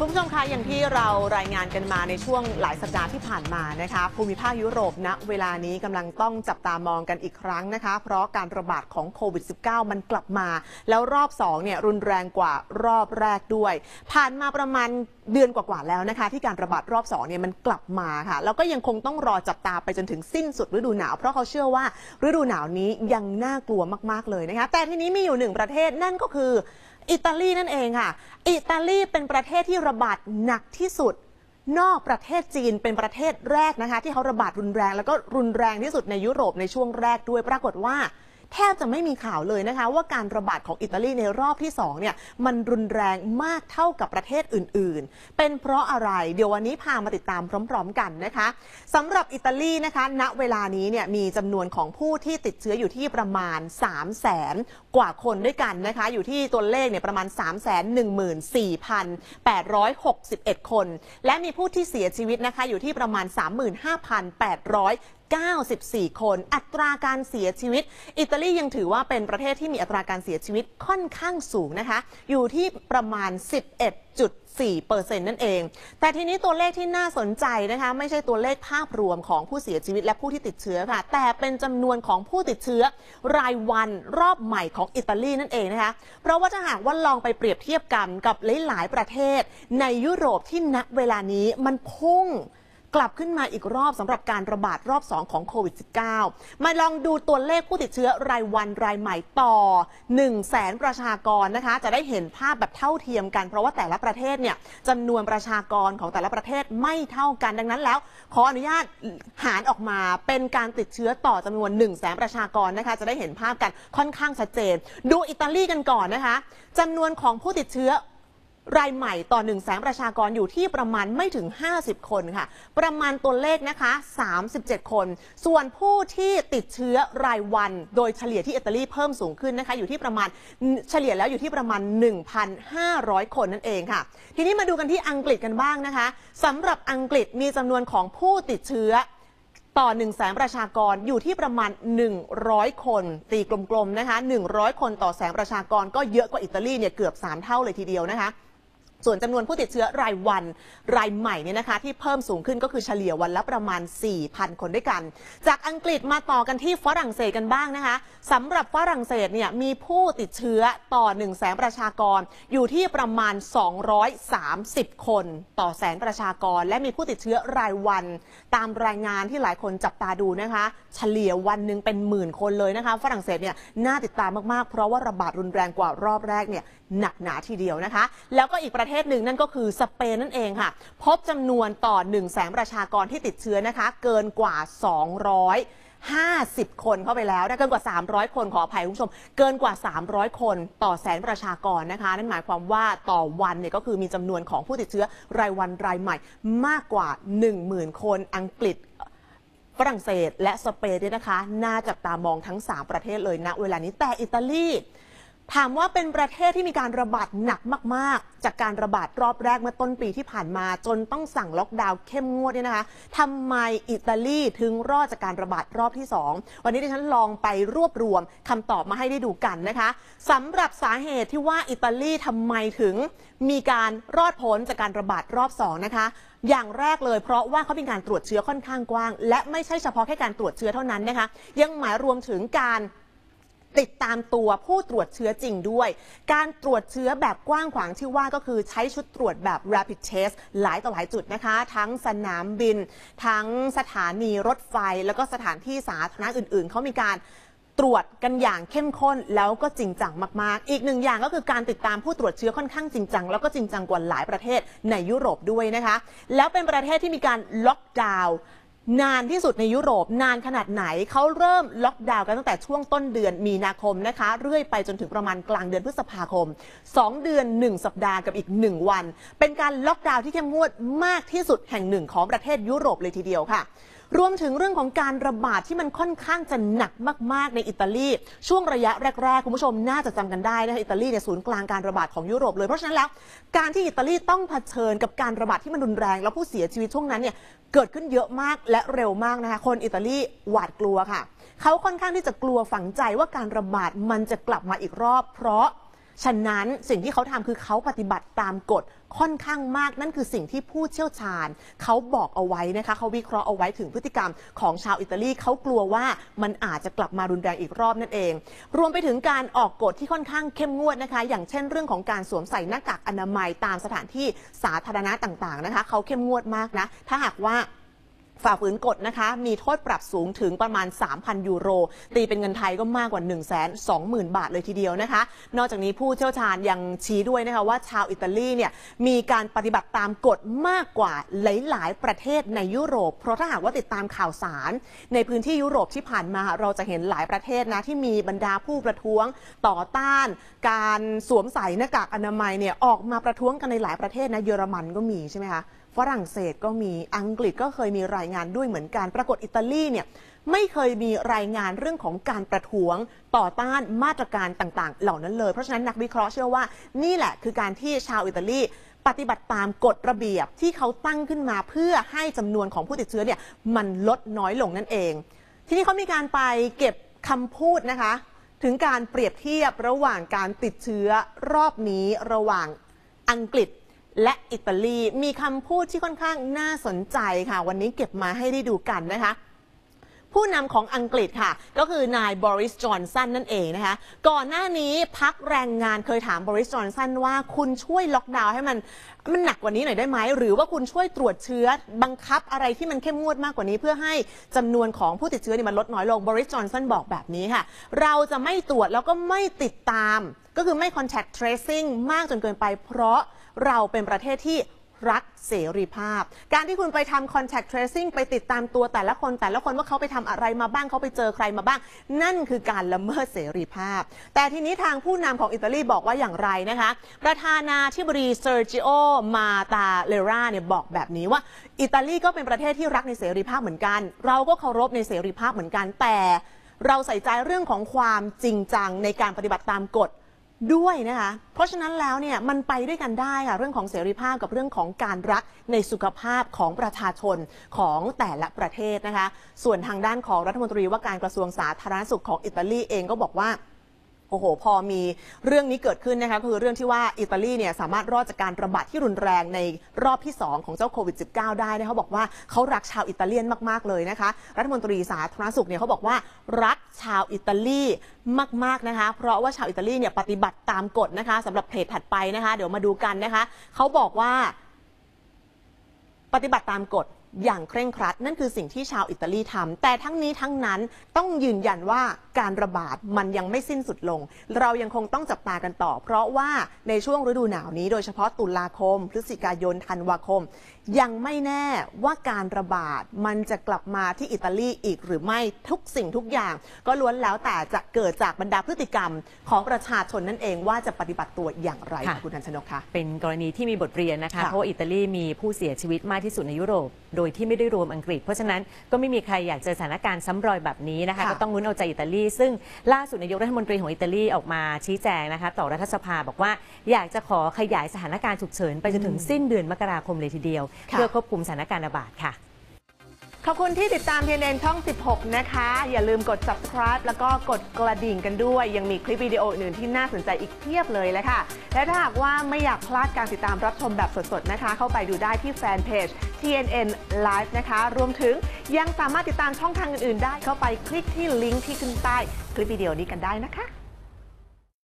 คุณผู้ชมคะอย่างที่เรารายงานกันมาในช่วงหลายสัปดาห์ที่ผ่านมานะคะภูมิภาคยุโรปณเวลานี้กำลังต้องจับตามองกันอีกครั้งนะคะเพราะการระบาดของโควิด -19 มันกลับมาแล้วรอบ2เนี่ยรุนแรงกว่ารอบแรกด้วยผ่านมาประมาณเดือนกว่าๆแล้วนะคะที่การระบาดรอบ2เนี่ยมันกลับมาค่ะแล้วก็ยังคงต้องรอจับตาไปจนถึงสิ้นสุดฤดูหนาวเพราะเขาเชื่อว่าฤดูหนาวนี้ยังน่ากลัวมากๆเลยนะคะแต่ทีนี้มีอยู่1ประเทศนั่นก็คืออิตาลีนั่นเองค่ะอิตาลีเป็นประเทศที่ระบาดหนักที่สุดนอกประเทศจีนเป็นประเทศแรกนะคะที่เขาระบาดรุนแรงแล้วก็รุนแรงที่สุดในยุโรปในช่วงแรกด้วยปรากฏว่าแทบจะไม่มีข่าวเลยนะคะว่าการระบาดของอิตาลีในรอบที่2เนี่ยมันรุนแรงมากเท่ากับประเทศอื่นๆเป็นเพราะอะไรเดี๋ยววันนี้พามาติดตามพร้อมๆกันนะคะสำหรับอิตาลีนะคะณเวลานี้เนี่ยมีจำนวนของผู้ที่ติดเชื้ออยู่ที่ประมาณ 300,000 กว่าคนด้วยกันนะคะอยู่ที่ตัวเลขเนี่ยประมาณ 314,861 คนและมีผู้ที่เสียชีวิตนะคะอยู่ที่ประมาณ 35,894 คนอัตราการเสียชีวิตอิตาลียังถือว่าเป็นประเทศที่มีอัตราการเสียชีวิตค่อนข้างสูงนะคะอยู่ที่ประมาณ 11.4% นั่นเองแต่ทีนี้ตัวเลขที่น่าสนใจนะคะไม่ใช่ตัวเลขภาพรวมของผู้เสียชีวิตและผู้ที่ติดเชื้อค่ะแต่เป็นจำนวนของผู้ติดเชื้อรายวันรอบใหม่ของอิตาลีนั่นเองนะคะเพราะว่าถ้าหากว่าลองไปเปรียบเทียบกันกับหลายๆประเทศในยุโรปที่ณเวลานี้มันพุ่งกลับขึ้นมาอีกรอบสำหรับการระบาดรอบ2ของโควิด -19 มาลองดูตัวเลขผู้ติดเชื้อรายวันรายใหม่ต่อ 100,000 ประชากรนะคะจะได้เห็นภาพแบบเท่าเทียมกันเพราะว่าแต่ละประเทศเนี่ยจำนวนประชากรของแต่ละประเทศไม่เท่ากันดังนั้นแล้วขออนุญาตหารออกมาเป็นการติดเชื้อต่อจำนวน 100,000 ประชากรนะคะจะได้เห็นภาพกันค่อนข้างชัดเจนดูอิตาลีกันก่อนนะคะจำนวนของผู้ติดเชื้อรายใหม่ต่อ 100,000 ประชากรอยู่ที่ประมาณไม่ถึง50คนค่ะประมาณตัวเลขนะคะ37คนส่วนผู้ที่ติดเชื้อรายวันโดยเฉลี่ยที่อิตาลีเพิ่มสูงขึ้นนะคะอยู่ที่ประมาณเฉลี่ยแล้วอยู่ที่ประมาณ 1,500 คนนั่นเองค่ะทีนี้มาดูกันที่อังกฤษกันบ้างนะคะสำหรับอังกฤษมีจำนวนของผู้ติดเชื้อต่อ 100,000 ประชากรอยู่ที่ประมาณ100คนตีกลมๆนะคะ100คนต่อแสนประชากรก็เยอะกว่าอิตาลีเนี่ยเกือบ3เท่าเลยทีเดียวนะคะส่วนจำนวนผู้ติดเชื้อรายวันรายใหม่เนี่ยนะคะที่เพิ่มสูงขึ้นก็คือเฉลี่ยวันละประมาณ 4,000 คนด้วยกันจากอังกฤษมาต่อกันที่ฝรั่งเศสกันบ้างนะคะสำหรับฝรั่งเศสเนี่ยมีผู้ติดเชื้อต่อ 100,000 ประชากรอยู่ที่ประมาณ230คนต่อแสนประชากรและมีผู้ติดเชื้อรายวันตามรายงานที่หลายคนจับตาดูนะคะเฉลี่ยวันหนึ่งเป็นหมื่นคนเลยนะคะฝรั่งเศสเนี่ยน่าติดตามมากๆเพราะว่าระบาดรุนแรงกว่ารอบแรกเนี่ยหนักหนาทีเดียวนะคะแล้วก็อีกประเทศหนึ่งนั่นก็คือสเปนนั่นเองค่ะพบจำนวนต่อ 100,000 ประชากรที่ติดเชื้อนะคะเกินกว่า250คนเข้าไปแล้วนะเกินกว่า300คนขออภัยคุณผู้ชมเกินกว่า300คนต่อแสนประชากรนะคะนั่นหมายความว่าต่อวันเนี่ยก็คือมีจำนวนของผู้ติดเชื้อรายวันรายใหม่มากกว่า 10,000 คนอังกฤษฝรั่งเศสและสเปนด้วยนะคะน่าจับตามองทั้ง3ประเทศเลยณเวลานี้แต่อิตาลีถามว่าเป็นประเทศที่มีการระบาดหนักมากๆจากการระบาดรอบแรกเมื่อต้นปีที่ผ่านมาจนต้องสั่งล็อกดาวน์เข้มงวดเนี่ยนะคะทำไมอิตาลีถึงรอดจากการระบาดรอบที่2วันนี้ดิฉันลองไปรวบรวมคำตอบมาให้ได้ดูกันนะคะสำหรับสาเหตุที่ว่าอิตาลีทำไมถึงมีการรอดพ้นจากการระบาดรอบ2นะคะอย่างแรกเลยเพราะว่าเขาเป็นการตรวจเชื้อค่อนข้างกว้างและไม่ใช่เฉพาะแค่การตรวจเชื้อเท่านั้นนะคะยังหมายรวมถึงการติดตามตัวผู้ตรวจเชื้อจริงด้วยการตรวจเชื้อแบบกว้างขวางที่ว่าก็คือใช้ชุดตรวจแบบ rapid test หลายต่อหลายจุดนะคะทั้งสนามบินทั้งสถานีรถไฟแล้วก็สถานที่สาธารณะอื่นๆเขามีการตรวจกันอย่างเข้มข้นแล้วก็จริงจังมากๆอีกหนึ่งอย่างก็คือการติดตามผู้ตรวจเชื้อค่อนข้างจริงจังแล้วก็จริงจังกว่าหลายประเทศในยุโรปด้วยนะคะแล้วเป็นประเทศที่มีการล็อกดาวน์นานที่สุดในยุโรปนานขนาดไหนเขาเริ่มล็อกดาวน์กันตั้งแต่ช่วงต้นเดือนมีนาคมนะคะเรื่อยไปจนถึงประมาณกลางเดือนพฤษภาคม2เดือน1สัปดาห์กับอีก1วันเป็นการล็อกดาวน์ที่เข้มงวดมากที่สุดแห่งหนึ่งของประเทศยุโรปเลยทีเดียวค่ะรวมถึงเรื่องของการระบาดที่มันค่อนข้างจะหนักมากๆในอิตาลีช่วงระยะแรกๆคุณผู้ชมน่าจะจำกันได้นะคะอิตาลีเนี่ยศูนย์กลางการระบาดของยุโรปเลยเพราะฉะนั้นแล้วการที่อิตาลีต้องเผชิญกับการระบาดที่มันรุนแรงแล้วผู้เสียชีวิตช่วงนั้นเนี่ยเกิดขึ้นเยอะมากและเร็วมากนะคะคนอิตาลีหวาดกลัวค่ะเขาค่อนข้างที่จะกลัวฝังใจว่าการระบาดมันจะกลับมาอีกรอบเพราะฉะนั้นสิ่งที่เขาทำคือเขาปฏิบัติตามกฎค่อนข้างมากนั่นคือสิ่งที่ผู้เชี่ยวชาญเขาบอกเอาไว้นะคะเขาวิเคราะห์เอาไว้ถึงพฤติกรรมของชาวอิตาลีเขากลัวว่ามันอาจจะกลับมารุนแรงอีกรอบนั่นเองรวมไปถึงการออกกฎที่ค่อนข้างเข้มงวดนะคะอย่างเช่นเรื่องของการสวมใส่หน้ากากอนามัยตามสถานที่สาธารณะต่างๆนะคะเขาเข้มงวดมากนะถ้าหากว่าฝ่าฝืนกฎนะคะมีโทษปรับสูงถึงประมาณ 3,000 ยูโรตีเป็นเงินไทยก็มากกว่า 120,000 บาทเลยทีเดียวนะคะนอกจากนี้ผู้เชี่ยวชาญยังชี้ด้วยนะคะว่าชาวอิตาลีเนี่ยมีการปฏิบัติตามกฎมากกว่าหลายๆประเทศในยุโรปเพราะถ้าหากว่าติดตามข่าวสารในพื้นที่ยุโรปที่ผ่านมาเราจะเห็นหลายประเทศนะที่มีบรรดาผู้ประท้วงต่อต้านการสวมใส่หน้ากากอนามัยเนี่ยออกมาประท้วงกันในหลายประเทศนะเยอรมันก็มีใช่ไหมคะฝรั่งเศสก็มีอังกฤษก็เคยมีรายงานด้วยเหมือนกันปรากฏอิตาลีเนี่ยไม่เคยมีรายงานเรื่องของการประท้วงต่อต้านมาตรการต่างๆเหล่านั้นเลยเพราะฉะนั้นนักวิเคราะห์เชื่อว่านี่แหละคือการที่ชาวอิตาลีปฏิบัติตามกฎระเบียบที่เขาตั้งขึ้นมาเพื่อให้จำนวนของผู้ติดเชื้อเนี่ยมันลดน้อยลงนั่นเองทีนี้เขามีการไปเก็บคำพูดนะคะถึงการเปรียบเทียบระหว่างการติดเชื้อรอบนี้ระหว่างอังกฤษและอิตาลีมีคำพูดที่ค่อนข้างน่าสนใจค่ะวันนี้เก็บมาให้ได้ดูกันนะคะผู้นำของอังกฤษค่ะก็คือนายบริส จอนสันนั่นเองนะคะก่อนหน้านี้พรรคแรงงานเคยถามบริส จอนสันว่าคุณช่วยล็อกดาวน์ให้มันหนักกว่านี้หน่อยได้ไหมหรือว่าคุณช่วยตรวจเชื้อบังคับอะไรที่มันเข้มงวดมากกว่านี้เพื่อให้จำนวนของผู้ติดเชื้อมันลดน้อยลงบริส จอนสันบอกแบบนี้ค่ะเราจะไม่ตรวจแล้วก็ไม่ติดตามก็คือไม่ contact tracing มากจนเกินไปเพราะเราเป็นประเทศที่รักเสรีภาพการที่คุณไปทำ contact tracing ไปติดตามตัวแต่ละคนว่าเขาไปทำอะไรมาบ้างเขาไปเจอใครมาบ้างนั่นคือการละเมิดเสรีภาพแต่ทีนี้ทางผู้นำของอิตาลีบอกว่าอย่างไรนะคะประธานาธิบดีเซอร์จิโอมาตาเลราเนี่ยบอกแบบนี้ว่าอิตาลีก็เป็นประเทศที่รักในเสรีภาพเหมือนกันเราก็เคารพในเสรีภาพเหมือนกันแต่เราใส่ใจเรื่องของความจริงจังในการปฏิบัติตามกฎด้วยนะคะเพราะฉะนั้นแล้วเนี่ยมันไปด้วยกันได้ค่ะเรื่องของเสรีภาพกับเรื่องของการรักในสุขภาพของประชาชนของแต่ละประเทศนะคะส่วนทางด้านของรัฐมนตรีว่าการกระทรวงสาธารณสุขของอิตาลีเองก็บอกว่าโอ้โหพอมีเรื่องนี้เกิดขึ้นนะคะคือเรื่องที่ว่าอิตาลีเนี่ยสามารถรอดจากการระบาดที่รุนแรงในรอบที่2ของเจ้าโควิด -19 ได้นะเขาบอกว่าเขารักชาวอิตาเลียนมากๆเลยนะคะรัฐมนตรีสาธารณสุขเนี่ยเขาบอกว่ารักชาวอิตาลีมากๆนะคะเพราะว่าชาวอิตาลีเนี่ยปฏิบัติตามกฎนะคะสำหรับเพจถัดไปนะคะเดี๋ยวมาดูกันนะคะเขาบอกว่าปฏิบัติตามกฎอย่างเคร่งครัดนั่นคือสิ่งที่ชาวอิตาลีทำแต่ทั้งนี้ทั้งนั้นต้องยืนยันว่าการระบาดมันยังไม่สิ้นสุดลงเรายังคงต้องจับตากันต่อเพราะว่าในช่วงฤดูหนาวนี้โดยเฉพาะตุลาคมพฤศจิกายนธันวาคมยังไม่แน่ว่าการระบาดมันจะกลับมาที่อิตาลีอีกหรือไม่ทุกสิ่งทุกอย่างก็ล้วนแล้วแต่จะเกิดจากบรรดาพฤติกรรมของประชาชนนั่นเองว่าจะปฏิบัติตัวอย่างไรคุณธัญชนกคะเป็นกรณีที่มีบทเรียนนะคะเพราะว่าอิตาลีมีผู้เสียชีวิตมากที่สุดในยุโรปโดยที่ไม่ได้รวมอังกฤษเพราะฉะนั้นก็ไม่มีใครอยากเจอสถานการณ์ซ้ำรอยแบบนี้นะคะก็ต้องลุ้นเอาใจอิตาลีซึ่งล่าสุดนายกรัฐมนตรีของอิตาลีออกมาชี้แจงนะคะต่อรัฐสภาบอกว่าอยากจะขอขยายสถานการณ์ฉุกเฉินไปจนถึงสิ้นเดือนมกราคมเลยทีเดียวเพื่อควบคุมสถานการณ์ระบาดค่ะขอบคุณที่ติดตาม TNN ช่อง 16 นะคะอย่าลืมกด subscribe แล้วก็กดกระดิ่งกันด้วยยังมีคลิปวิดีโออื่นที่น่าสนใจอีกเพียบเลยเลยค่ะและถ้าหากว่าไม่อยากพลาดการติดตามรับชมแบบสดๆนะคะเข้าไปดูได้ที่แฟนเพจ TNN Live นะคะรวมถึงยังสามารถติดตามช่องทางอื่นๆได้เข้าไปคลิกที่ลิงก์ที่ขึ้นใต้คลิปวิดีโอนี้กันได้นะคะ